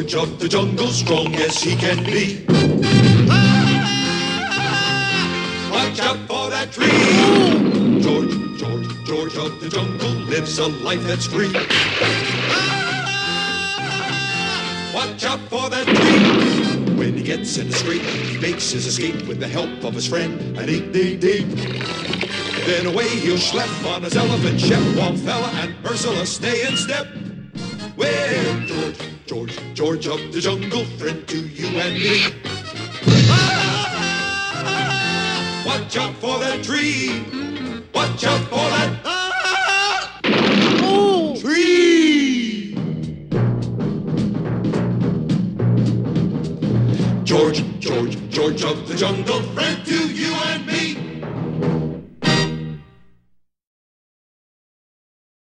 George of the jungle, strong as he can be. Watch out for that tree. George of the jungle lives a life that's free. Watch out for that tree. When he gets in the scrape, he makes his escape with the help of his friend, an 888. Then away he'll schlep on his elephant, Shep, Wallfella, and Ursula stay in step. Well, George of the jungle, friend to you and me. Watch out for that tree. Watch out for that tree. George of the jungle,